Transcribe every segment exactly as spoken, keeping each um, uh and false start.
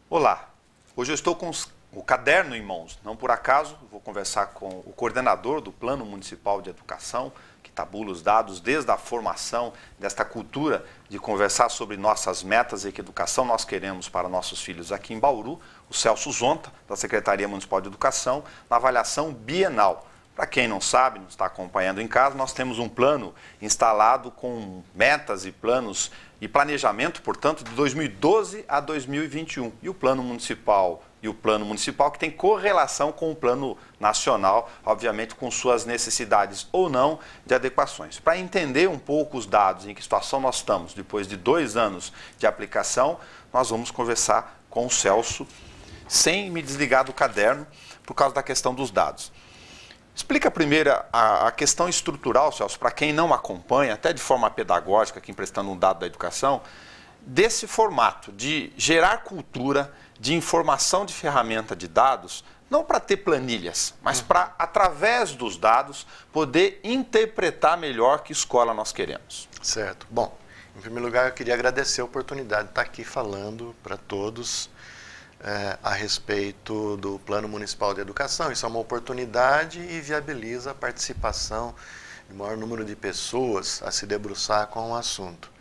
Olá, hoje eu estou com os, o caderno em mãos, não por acaso, vou conversar com o coordenador do Plano Municipal de Educação, que tabula os dados desde a formação desta cultura de conversar sobre nossas metas e que educação nós queremos para nossos filhos aqui em Bauru, o Celso Zonta, da Secretaria Municipal de Educação, na avaliação bienal. Para quem não sabe, não está acompanhando em casa, nós temos um plano instalado com metas e planos e planejamento, portanto, de dois mil e doze a dois mil e vinte e um. E o plano municipal e o plano municipal que tem correlação com o plano nacional, obviamente com suas necessidades ou não de adequações. Para entender um pouco os dados, em que situação nós estamos, depois de dois anos de aplicação, nós vamos conversar com o Celso, sem me desligar do caderno, por causa da questão dos dados. Explica primeiro a, a questão estrutural, Celso, para quem não acompanha, até de forma pedagógica, aqui emprestando um dado da educação, desse formato de gerar cultura, de informação de ferramenta de dados, não para ter planilhas, mas para, através dos dados, poder interpretar melhor que escola nós queremos. Certo. Bom, em primeiro lugar, eu queria agradecer a oportunidade de estar aqui falando para todos É, a respeito do Plano Municipal de Educação. Isso é uma oportunidade e viabiliza a participação de maior número de pessoas a se debruçar com o assunto.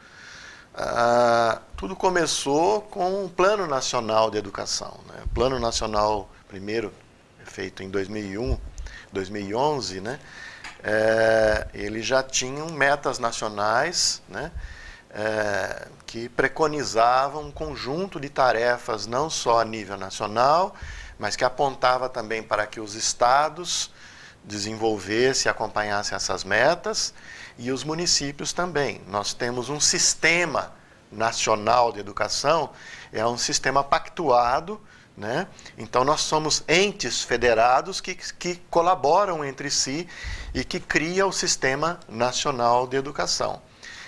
Ah, tudo começou com o Plano Nacional de Educação, né? O Plano Nacional, primeiro, feito em dois mil e um, dois mil e onze, né? É, ele já tinha metas nacionais, né? É, que preconizavam um conjunto de tarefas não só a nível nacional, mas que apontava também para que os estados desenvolvessem e acompanhassem essas metas e os municípios também. Nós temos um sistema nacional de educação, é um sistema pactuado, né? Então nós somos entes federados que, que colaboram entre si e que cria o Sistema Nacional de Educação.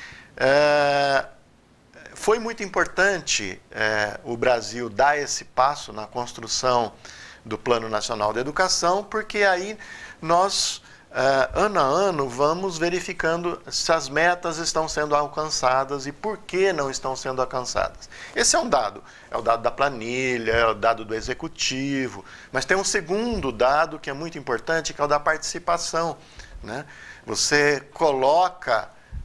É, foi muito importante é, o Brasil dar esse passo na construção do Plano Nacional de Educação, porque aí nós, é, ano a ano, vamos verificando se as metas estão sendo alcançadas e por que não estão sendo alcançadas. Esse é um dado, é o dado da planilha, é o dado do executivo, mas tem um segundo dado que é muito importante, que é o da participação, né? Você coloca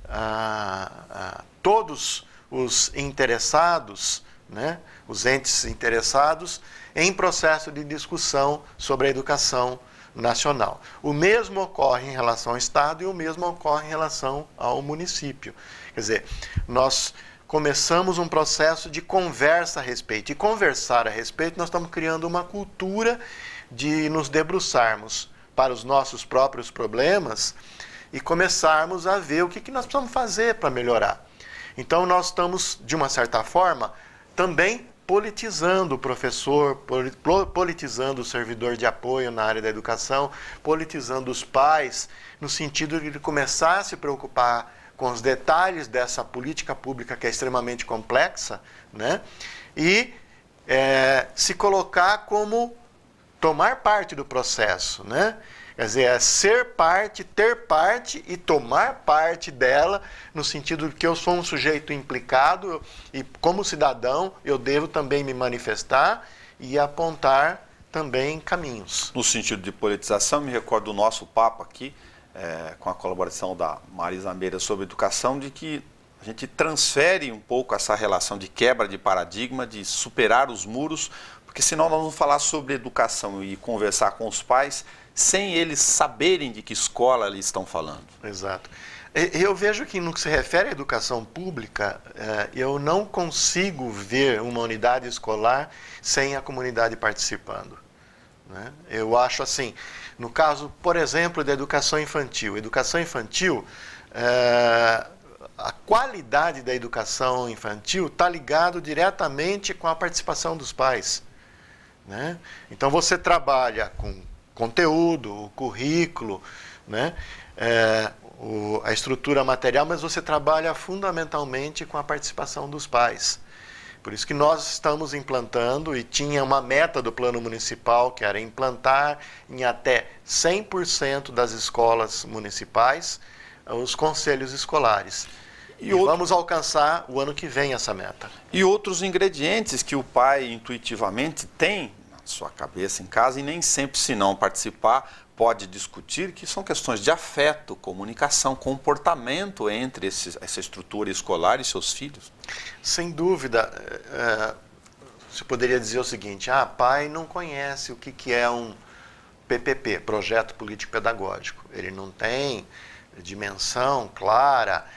Ah, ah, todos os interessados, né, os entes interessados, em processo de discussão sobre a educação nacional. O mesmo ocorre em relação ao Estado e o mesmo ocorre em relação ao município. Quer dizer, nós começamos um processo de conversa a respeito. E conversar a respeito, nós estamos criando uma cultura de nos debruçarmos para os nossos próprios problemas e começarmos a ver o que, que nós precisamos fazer para melhorar. Então, nós estamos, de uma certa forma, também politizando o professor, politizando o servidor de apoio na área da educação, politizando os pais, no sentido de começar a se preocupar com os detalhes dessa política pública que é extremamente complexa, né? E é, se colocar como tomar parte do processo, né? Quer dizer, é ser parte, ter parte e tomar parte dela, no sentido de que eu sou um sujeito implicado e, como cidadão, eu devo também me manifestar e apontar também caminhos. No sentido de politização, me recordo do nosso papo aqui, é, com a colaboração da Marisa Meira sobre educação, de que a gente transfere um pouco essa relação de quebra de paradigma, de superar os muros, porque senão nós vamos falar sobre educação e conversar com os pais sem eles saberem de que escola eles estão falando. Exato. Eu vejo que no que se refere à educação pública, eu não consigo ver uma unidade escolar sem a comunidade participando, né? Eu acho assim, no caso, por exemplo, da educação infantil. Educação infantil, é, a qualidade da educação infantil está ligado diretamente com a participação dos pais, né? Então você trabalha com conteúdo, o currículo, né? É, o, a estrutura material, mas você trabalha fundamentalmente com a participação dos pais. Por isso que nós estamos implantando, e tinha uma meta do plano municipal, que era implantar em até cem por cento das escolas municipais os conselhos escolares. E, e outro... vamos alcançar o ano que vem essa meta. E outros ingredientes que o pai intuitivamente tem na sua cabeça em casa e nem sempre, se não participar, pode discutir, que são questões de afeto, comunicação, comportamento entre esses, essa estrutura escolar e seus filhos. Sem dúvida. É, você poderia dizer o seguinte, ah, pai não conhece o que, que é um P P P, Projeto Político Pedagógico. Ele não tem dimensão clara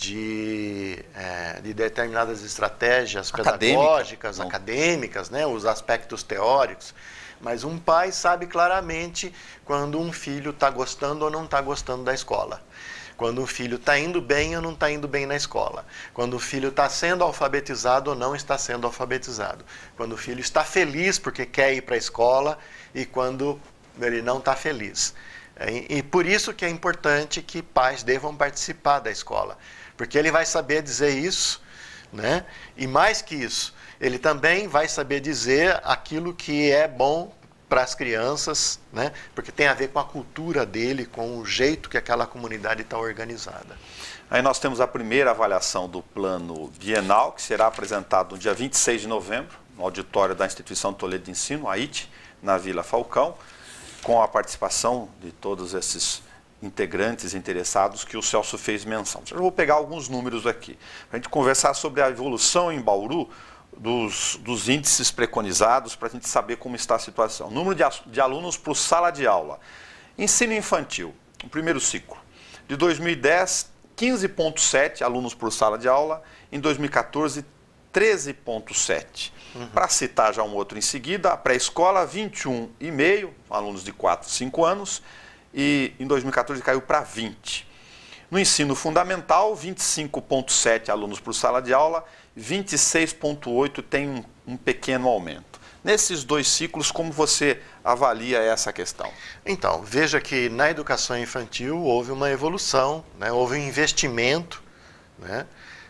de, é, de determinadas estratégias pedagógicas, Acadêmica, acadêmicas, né, os aspectos teóricos. Mas um pai sabe claramente quando um filho está gostando ou não está gostando da escola. Quando o filho está indo bem ou não está indo bem na escola. Quando o filho está sendo alfabetizado ou não está sendo alfabetizado. Quando o filho está feliz porque quer ir para a escola e quando ele não está feliz. E, e por isso que é importante que pais devam participar da escola. Porque ele vai saber dizer isso, né? E mais que isso, ele também vai saber dizer aquilo que é bom para as crianças, né? Porque tem a ver com a cultura dele, com o jeito que aquela comunidade está organizada. Aí nós temos a primeira avaliação do plano bienal, que será apresentado no dia vinte e seis de novembro, no auditório da Instituição Toledo de Ensino, a I T, na Vila Falcão, com a participação de todos esses integrantes interessados que o Celso fez menção. Eu vou pegar alguns números aqui, para a gente conversar sobre a evolução em Bauru, Dos, dos índices preconizados, para a gente saber como está a situação. Número de, de alunos por sala de aula. Ensino infantil, o primeiro ciclo. De dois mil e dez, quinze vírgula sete alunos por sala de aula. Em dois mil e quatorze, treze vírgula sete. Uhum. Para citar já um outro em seguida, a pré-escola, vinte e um vírgula cinco alunos de quatro, cinco anos. E em dois mil e quatorze caiu para vinte. No ensino fundamental, vinte e cinco vírgula sete alunos por sala de aula. vinte e seis vírgula oito tem um, um pequeno aumento. Nesses dois ciclos, como você avalia essa questão? Então, veja que na educação infantil houve uma evolução, né? Houve um investimento, né?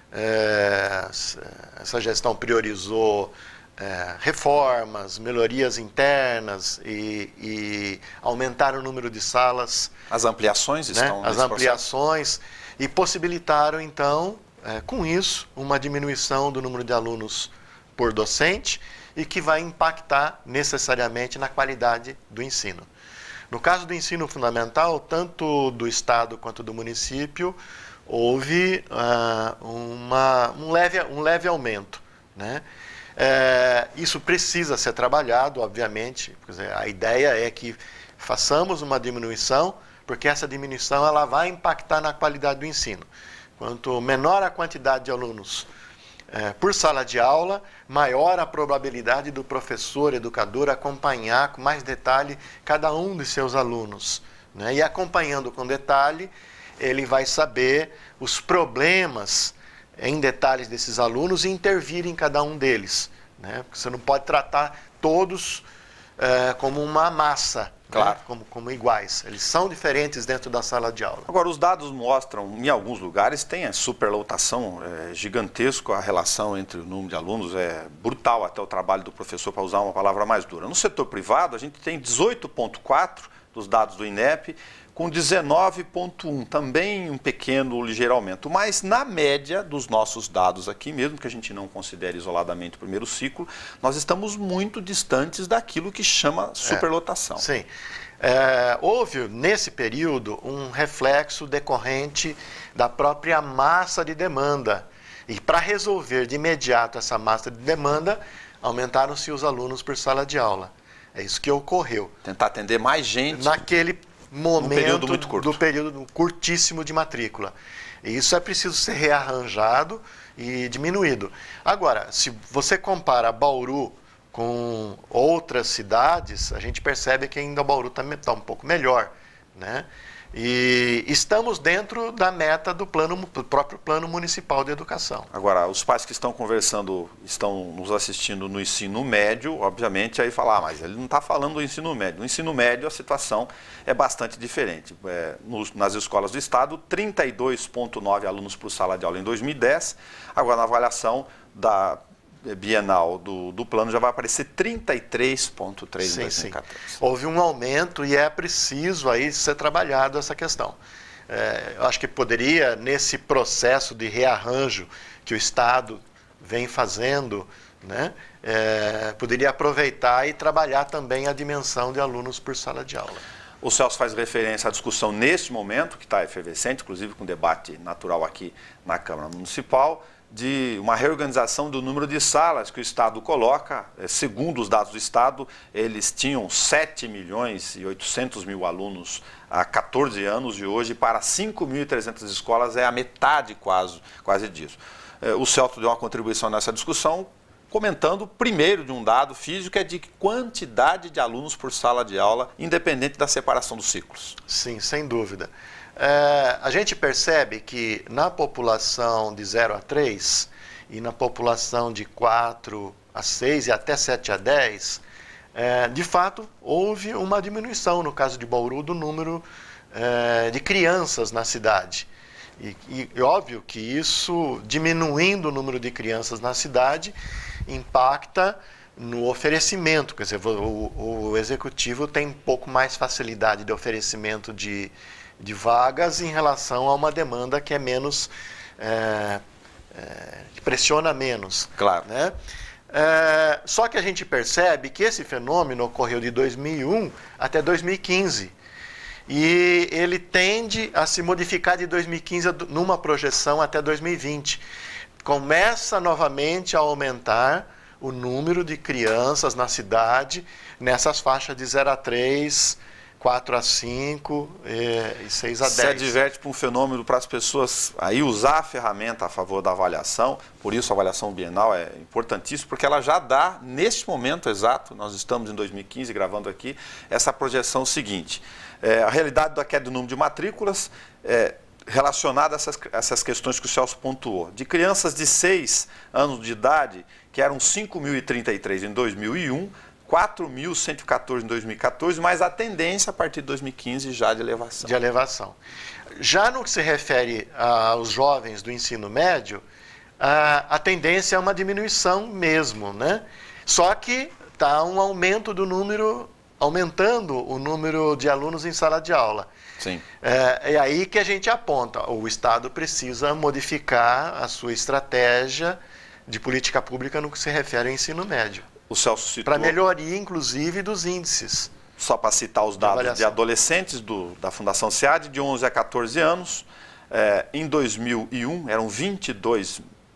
É, essa gestão priorizou é, reformas, melhorias internas e, e aumentaram o número de salas. As ampliações estão né? As ampliações processo. E possibilitaram, então, É, com isso, uma diminuição do número de alunos por docente e que vai impactar necessariamente na qualidade do ensino. No caso do ensino fundamental, tanto do Estado quanto do município, houve uh, uma, um, leve, um leve aumento, né? É, isso precisa ser trabalhado, obviamente. Quer dizer, a ideia é que façamos uma diminuição, porque essa diminuição ela vai impactar na qualidade do ensino. Quanto menor a quantidade de alunos é, por sala de aula, maior a probabilidade do professor, educador, acompanhar com mais detalhe cada um de seus alunos, né? E acompanhando com detalhe, ele vai saber os problemas em detalhes desses alunos e intervir em cada um deles, né? Porque você não pode tratar todos é, como uma massa. Claro. Né? Como, como iguais. Eles são diferentes dentro da sala de aula. Agora, os dados mostram, em alguns lugares, tem a superlotação é, gigantesco, a relação entre o número de alunos é brutal, até o trabalho do professor, para usar uma palavra mais dura. No setor privado, a gente tem dezoito vírgula quatro dos dados do INEP, com dezenove vírgula um, também um pequeno, ligeiro aumento. Mas, na média dos nossos dados aqui, mesmo que a gente não considere isoladamente o primeiro ciclo, nós estamos muito distantes daquilo que chama superlotação. É, sim. É, houve, nesse período, um reflexo decorrente da própria massa de demanda. E, para resolver de imediato essa massa de demanda, aumentaram-se os alunos por sala de aula. É isso que ocorreu. Tentar atender mais gente. Naquele momento período muito curto. do período curtíssimo de matrícula. E isso é preciso ser rearranjado e diminuído. Agora, se você compara Bauru com outras cidades, a gente percebe que ainda Bauru está um pouco melhor, né? E estamos dentro da meta do, plano, do próprio Plano Municipal de Educação. Agora, os pais que estão conversando, estão nos assistindo no ensino médio, obviamente, aí falar, ah, mas ele não está falando do ensino médio. No ensino médio, a situação é bastante diferente. É, nos, nas escolas do Estado, trinta e dois vírgula nove alunos por sala de aula em dois mil e dez. Agora, na avaliação da bienal do, do plano, já vai aparecer trinta e três vírgula três em dois mil e quatorze. Houve um aumento e é preciso aí ser trabalhado essa questão. é, eu acho que poderia, nesse processo de rearranjo que o Estado vem fazendo, né, é, poderia aproveitar e trabalhar também a dimensão de alunos por sala de aula. O Celso faz referência à discussão neste momento, que está efervescente, inclusive com debate natural aqui na Câmara Municipal, de uma reorganização do número de salas que o Estado coloca. Segundo os dados do Estado, eles tinham sete milhões e oitocentos mil alunos há quatorze anos e hoje para cinco mil e trezentas escolas é a metade quase, quase disso. O Celso deu uma contribuição nessa discussão, comentando primeiro de um dado físico, é de quantidade de alunos por sala de aula, independente da separação dos ciclos. Sim, sem dúvida. É, a gente percebe que na população de zero a três e na população de quatro a seis e até sete a dez, é, de fato, houve uma diminuição, no caso de Bauru, do número é, de crianças na cidade. E, e, e óbvio que isso, diminuindo o número de crianças na cidade, impacta no oferecimento, quer dizer, o, o executivo tem um pouco mais facilidade de oferecimento de de vagas em relação a uma demanda que é menos, é, é, que pressiona menos. Claro. Né? É, só que a gente percebe que esse fenômeno ocorreu de dois mil e um até dois mil e quinze. E ele tende a se modificar de dois mil e quinze numa projeção até dois mil e vinte. Começa novamente a aumentar o número de crianças na cidade, nessas faixas de zero a três, quatro a cinco e seis a dez. Se adverte para um fenômeno para as pessoas aí usar a ferramenta a favor da avaliação, por isso a avaliação bienal é importantíssima, porque ela já dá, neste momento exato, nós estamos em dois mil e quinze gravando aqui, essa projeção seguinte. É, a realidade da queda do número de matrículas é relacionada a essas, essas questões que o Celso pontuou. De crianças de seis anos de idade, que eram cinco mil e trinta e três em dois mil e um, quatro mil cento e quatorze em dois mil e quatorze, mas a tendência a partir de dois mil e quinze já de elevação. De elevação. Já no que se refere aos jovens do ensino médio, a, a tendência é uma diminuição mesmo, né? Só que está um aumento do número, aumentando o número de alunos em sala de aula. Sim. É, é aí que a gente aponta, o Estado precisa modificar a sua estratégia de política pública no que se refere ao ensino médio. O Celso citou... Para melhoria, inclusive, dos índices. Só para citar os dados de, de adolescentes do, da Fundação SEAD, de onze a quatorze anos, é, em dois mil e um eram vinte e dois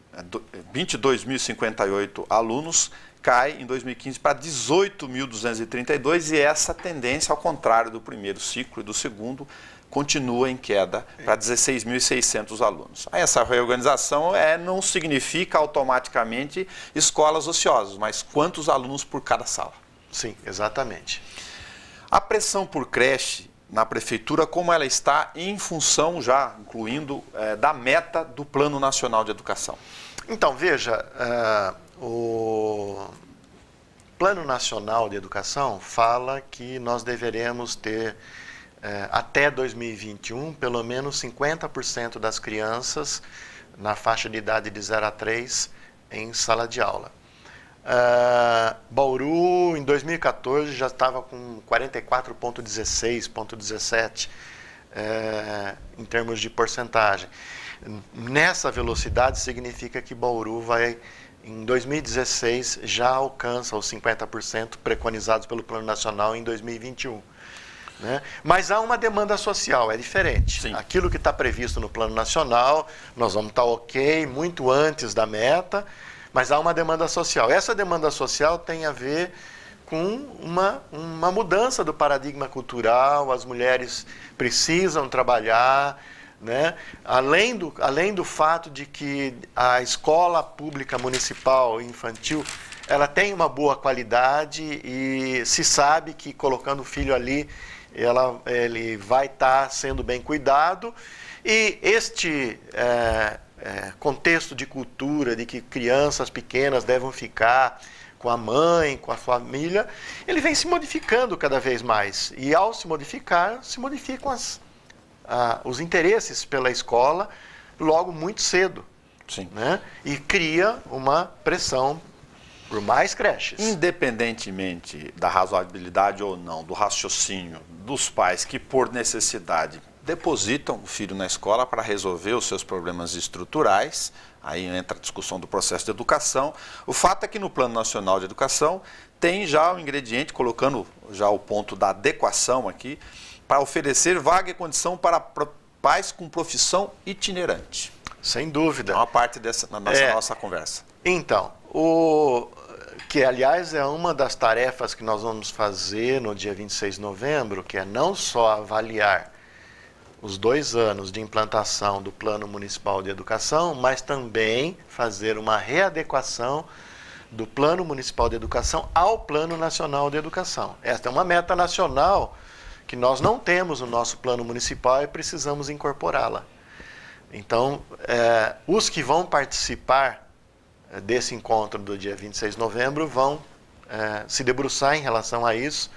mil e cinquenta e oito alunos, cai em dois mil e quinze para dezoito mil duzentos e trinta e dois, e essa tendência, ao contrário do primeiro ciclo e do segundo, continua em queda para dezesseis mil e seiscentos alunos. Aí essa reorganização é, não significa automaticamente escolas ociosas, mas quantos alunos por cada sala. Sim, exatamente. A pressão por creche na prefeitura, como ela está em função já, incluindo, é, da meta do Plano Nacional de Educação? Então, veja, uh, o Plano Nacional de Educação fala que nós deveremos ter É, até dois mil e vinte e um, pelo menos cinquenta por cento das crianças na faixa de idade de zero a três em sala de aula. Uh, Bauru, em dois mil e quatorze, já estava com quarenta e quatro vírgula dezesseis, dezessete é, em termos de porcentagem. Nessa velocidade, significa que Bauru vai, em dois mil e dezesseis, já alcança os cinquenta por cento preconizados pelo Plano Nacional em dois mil e vinte e um. Né? Mas há uma demanda social, é diferente. Sim. Aquilo Aquilo que está previsto no Plano Nacional, nós vamos estar ok, muito antes da meta, mas há uma demanda social. Essa demanda social tem a ver com uma, uma mudança do paradigma cultural, as mulheres precisam trabalhar, né? Além do, além do fato de que a escola pública municipal infantil ela tem uma boa qualidade e se sabe que colocando o filho ali, ela, ele vai estar sendo bem cuidado. E este é, é, contexto de cultura, de que crianças pequenas devem ficar com a mãe, com a família, ele vem se modificando cada vez mais. E ao se modificar, se modificam as, a, os interesses pela escola logo muito cedo. Sim. Né? E cria uma pressão por mais creches. Independentemente da razoabilidade ou não, do raciocínio dos pais que, por necessidade, depositam o filho na escola para resolver os seus problemas estruturais. Aí entra a discussão do processo de educação. O fato é que no Plano Nacional de Educação tem já o ingrediente, colocando já o ponto da adequação aqui, para oferecer vaga e condição para pais com profissão itinerante. Sem dúvida. É uma parte dessa na nossa, é, nossa conversa. Então, o que aliás é uma das tarefas que nós vamos fazer no dia vinte e seis de novembro, que é não só avaliar os dois anos de implantação do Plano Municipal de Educação, mas também fazer uma readequação do Plano Municipal de Educação ao Plano Nacional de Educação. Esta é uma meta nacional que nós não temos no nosso plano municipal e precisamos incorporá-la. Então, é, os que vão participar desse encontro do dia vinte e seis de novembro vão é, se debruçar em relação a isso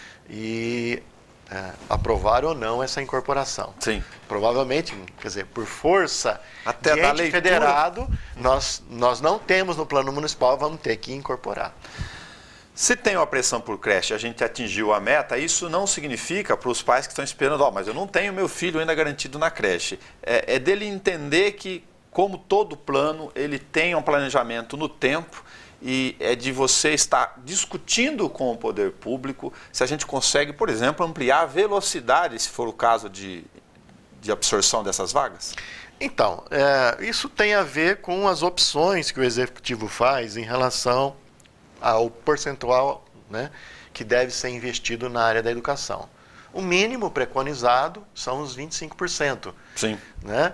e é, aprovar ou não essa incorporação. Sim. Provavelmente, quer dizer, por força até de da ente leitura federado, nós, nós não temos no plano municipal, vamos ter que incorporar. Se tem uma pressão por creche e a gente atingiu a meta, isso não significa para os pais que estão esperando, ó, mas eu não tenho meu filho ainda garantido na creche. É, é dele entender que, como todo plano, ele tem um planejamento no tempo e é de você estar discutindo com o poder público se a gente consegue, por exemplo, ampliar a velocidade, se for o caso de, de absorção dessas vagas. Então, é, isso tem a ver com as opções que o Executivo faz em relação ao percentual, né, que deve ser investido na área da educação. O mínimo preconizado são os vinte e cinco por cento. Sim. Né?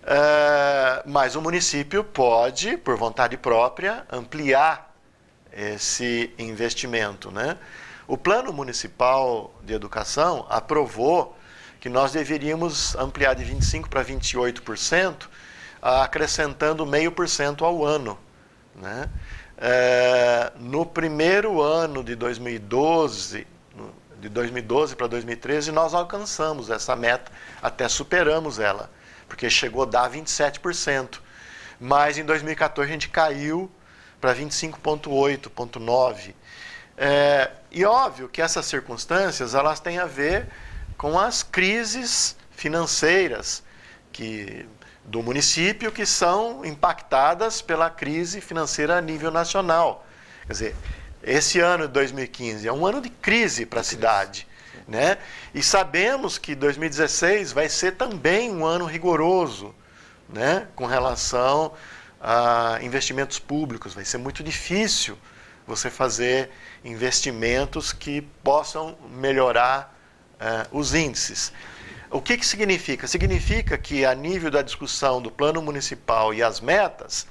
É, mas o município pode, por vontade própria, ampliar esse investimento. Né? O Plano Municipal de Educação aprovou que nós deveríamos ampliar de vinte e cinco por cento para vinte e oito por cento, acrescentando meio por cento ao ano. Né? É, no primeiro ano de dois mil e doze, de dois mil e doze para dois mil e treze, nós alcançamos essa meta, até superamos ela, porque chegou a dar vinte e sete por cento. Mas em dois mil e quatorze a gente caiu para vinte e cinco vírgula oito, vinte e cinco vírgula nove. É, e óbvio que essas circunstâncias elas têm a ver com as crises financeiras que do município que são impactadas pela crise financeira a nível nacional. Quer dizer, esse ano de dois mil e quinze é um ano de crise para a cidade, né? E sabemos que dois mil e dezesseis vai ser também um ano rigoroso, né? Com relação a investimentos públicos. Vai ser muito difícil você fazer investimentos que possam melhorar uh, os índices. O que que significa? Significa que, a nível da discussão do plano municipal e as metas,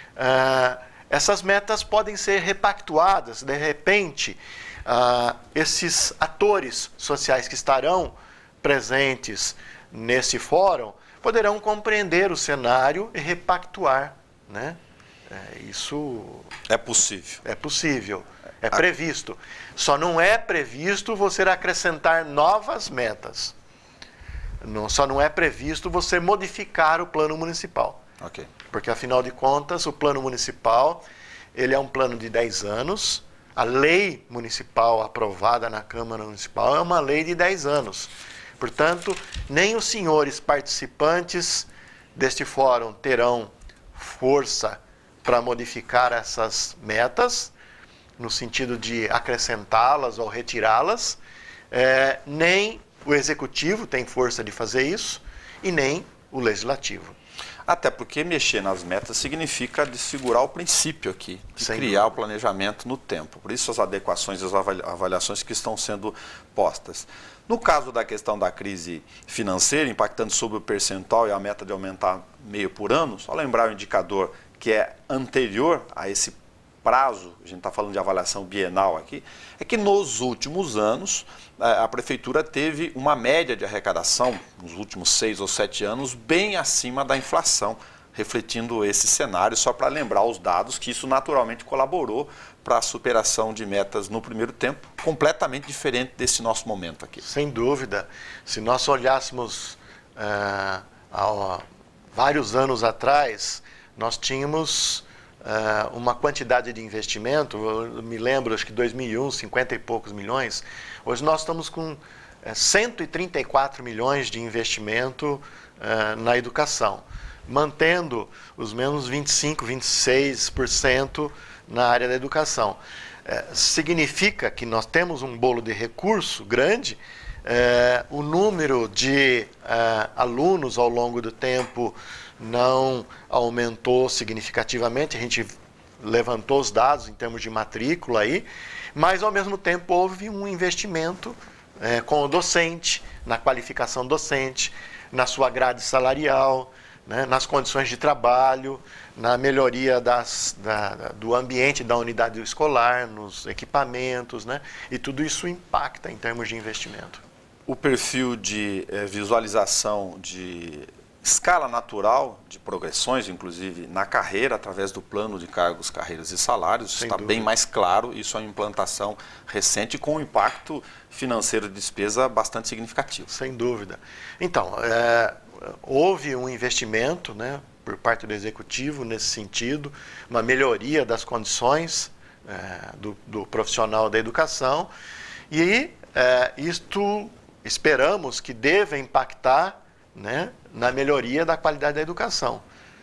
uh, essas metas podem ser repactuadas. De repente, uh, esses atores sociais que estarão presentes nesse fórum poderão compreender o cenário e repactuar. Né? É, isso é possível. É possível, é previsto. Só não é previsto você acrescentar novas metas. Não, só não é previsto você modificar o plano municipal. Okay. Porque, afinal de contas, o plano municipal ele é um plano de dez anos. A lei municipal aprovada na Câmara Municipal é uma lei de dez anos. Portanto, nem os senhores participantes deste fórum terão força para modificar essas metas, no sentido de acrescentá-las ou retirá-las, é, nem o Executivo tem força de fazer isso e nem o Legislativo. Até porque mexer nas metas significa desfigurar o princípio aqui, de Sem criar dúvida. o planejamento no tempo. Por isso as adequações e as avaliações que estão sendo postas. No caso da questão da crise financeira, impactando sobre o percentual e a meta de aumentar meio por ano, só lembrar o indicador que é anterior a esse prazo, a gente está falando de avaliação bienal aqui, é que nos últimos anos a prefeitura teve uma média de arrecadação, nos últimos seis ou sete anos, bem acima da inflação, refletindo esse cenário, só para lembrar os dados que isso naturalmente colaborou para a superação de metas no primeiro tempo, completamente diferente desse nosso momento aqui. Sem dúvida. Se nós olhássemos uh, há vários anos atrás, nós tínhamos Uh, uma quantidade de investimento, eu me lembro, acho que em dois mil e um, cinquenta e poucos milhões. Hoje nós estamos com uh, é, cento e trinta e quatro milhões de investimento é, na educação, mantendo os mesmos vinte e cinco, vinte e seis por cento na área da educação. É, significa que nós temos um bolo de recurso grande, é, o número de é, alunos ao longo do tempo não aumentou significativamente, a gente levantou os dados em termos de matrícula aí, mas ao mesmo tempo houve um investimento é, com o docente, na qualificação docente, na sua grade salarial, né, nas condições de trabalho, na melhoria das, da, do ambiente da unidade escolar, nos equipamentos, né, e tudo isso impacta em termos de investimento. O perfil de eh, visualização de escala natural de progressões, inclusive na carreira, através do plano de cargos, carreiras e salários, Sem está dúvida. bem mais claro. Isso é uma implantação recente com um impacto financeiro de despesa bastante significativo. Sem dúvida. Então, é, houve um investimento, né, por parte do Executivo nesse sentido, uma melhoria das condições é, do, do profissional da educação, e é, isto esperamos que deva impactar, né, na melhoria da qualidade da educação,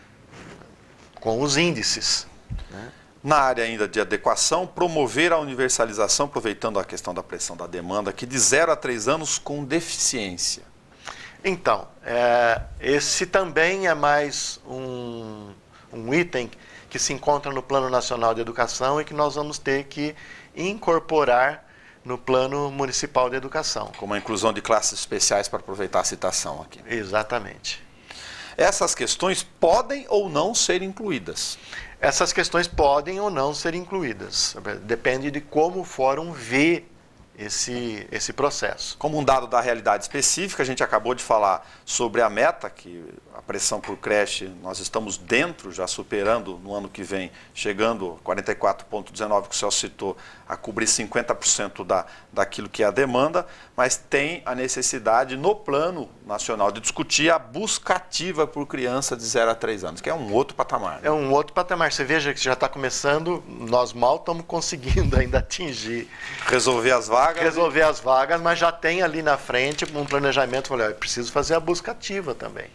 com os índices, né? Na área ainda de adequação, promover a universalização, aproveitando a questão da pressão da demanda, aqui de zero a três anos com deficiência. Então, é, esse também é mais um, um item que se encontra no Plano Nacional de Educação e que nós vamos ter que incorporar no Plano Municipal de Educação. Como a inclusão de classes especiais, para aproveitar a citação aqui. Exatamente. Essas questões podem ou não ser incluídas. Essas questões podem ou não ser incluídas. Depende de como o fórum vê esse, esse processo. Como um dado da realidade específica, a gente acabou de falar sobre a meta, que a pressão por creche, nós estamos dentro, já superando no ano que vem, chegando a quarenta e quatro vírgula dezenove, que o Celso citou, a cobrir cinquenta por cento da, daquilo que é a demanda, mas tem a necessidade no plano nacional de discutir a busca ativa por criança de zero a três anos, que é um outro patamar. Né? É um outro patamar. Você veja que já está começando, nós mal estamos conseguindo ainda atingir. Resolver as vagas. Resolver as vagas, mas já tem ali na frente um planejamento, falei, eu preciso fazer a busca ativa também.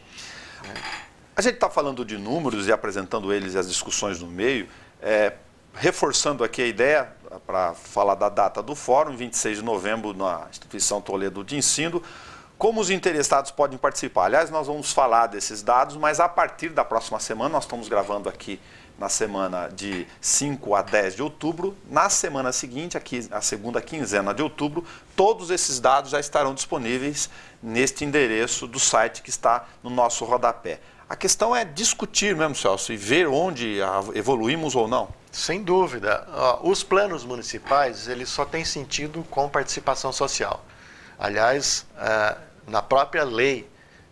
A gente está falando de números e apresentando eles e as discussões no meio, é, reforçando aqui a ideia, para falar da data do fórum, vinte e seis de novembro, na Instituição Toledo de Ensino, como os interessados podem participar. Aliás, nós vamos falar desses dados, mas a partir da próxima semana, nós estamos gravando aqui na semana de cinco a dez de outubro, na semana seguinte, aqui, a segunda quinzena de outubro, todos esses dados já estarão disponíveis neste endereço do site que está no nosso rodapé. A questão é discutir mesmo, Celso, e ver onde evoluímos ou não. Sem dúvida. Os planos municipais, eles só têm sentido com participação social. Aliás, na própria lei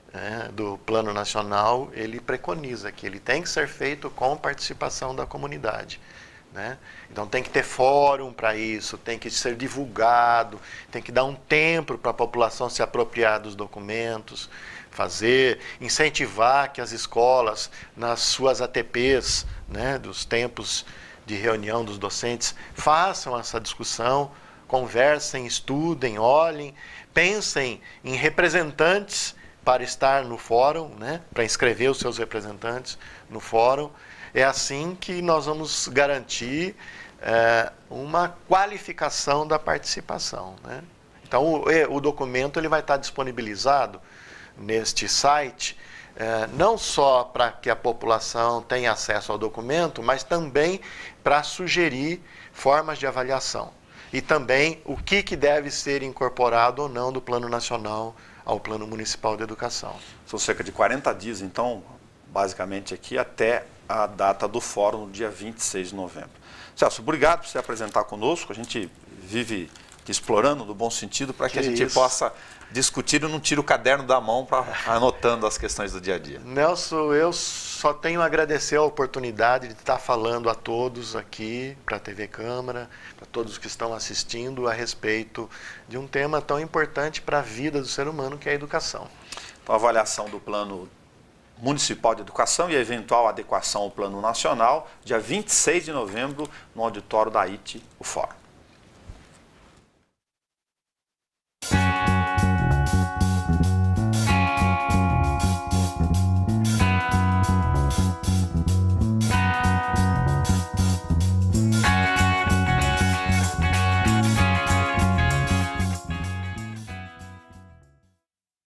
do Plano Nacional, ele preconiza que ele tem que ser feito com participação da comunidade. Né? Então tem que ter fórum para isso, tem que ser divulgado, tem que dar um tempo para a população se apropriar dos documentos, fazer, incentivar que as escolas, nas suas A T Ps, né, dos tempos de reunião dos docentes, façam essa discussão, conversem, estudem, olhem, pensem em representantes para estar no fórum, né, para inscrever os seus representantes no fórum. É assim que nós vamos garantir é, uma qualificação da participação. Né? Então, o, o documento ele vai estar disponibilizado neste site, é, não só para que a população tenha acesso ao documento, mas também para sugerir formas de avaliação. E também o que, que deve ser incorporado ou não do Plano Nacional ao Plano Municipal de Educação. São cerca de quarenta dias, então, basicamente aqui, até a data do fórum, no dia vinte e seis de novembro. Celso, obrigado por se apresentar conosco. A gente vive explorando no bom sentido para que, que a gente isso. possa discutir e não tire o caderno da mão para anotando as questões do dia a dia. Nelson, eu só tenho a agradecer a oportunidade de estar falando a todos aqui, para a T V Câmara, para todos que estão assistindo, a respeito de um tema tão importante para a vida do ser humano, que é a educação. Então, a avaliação do Plano Municipal de Educação e a eventual adequação ao Plano Nacional, dia vinte e seis de novembro, no auditório da I T, o Fórum.